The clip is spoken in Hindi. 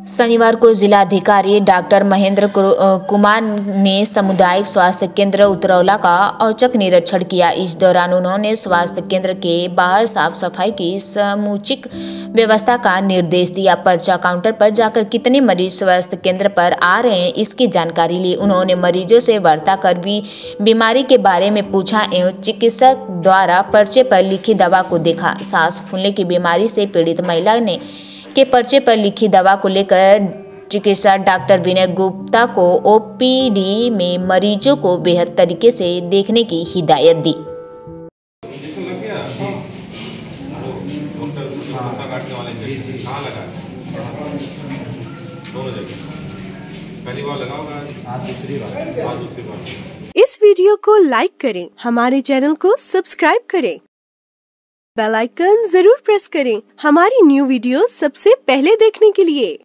शनिवार को जिलाधिकारी डॉक्टर महेंद्र कुमार ने सामुदायिक स्वास्थ्य केंद्र उतरौला का औचक निरीक्षण किया। इस दौरान उन्होंने स्वास्थ्य केंद्र के बाहर साफ सफाई की समुचित व्यवस्था का निर्देश दिया। पर्चा काउंटर पर जाकर कितने मरीज स्वास्थ्य केंद्र पर आ रहे हैं, इसकी जानकारी ली। उन्होंने मरीजों से वार्ता कर भी बीमारी के बारे में पूछा एवं चिकित्सक द्वारा पर्चे पर लिखी दवा को देखा। सांस फूलने की बीमारी से पीड़ित महिला ने के पर्चे पर लिखी दवा को लेकर चिकित्सक डॉक्टर विनय गुप्ता को ओपीडी में मरीजों को बेहद तरीके से देखने की हिदायत दी। इस वीडियो को लाइक करें, हमारे चैनल को सब्सक्राइब करें, बेल आइकन जरूर प्रेस करें हमारी न्यू वीडियो सबसे पहले देखने के लिए।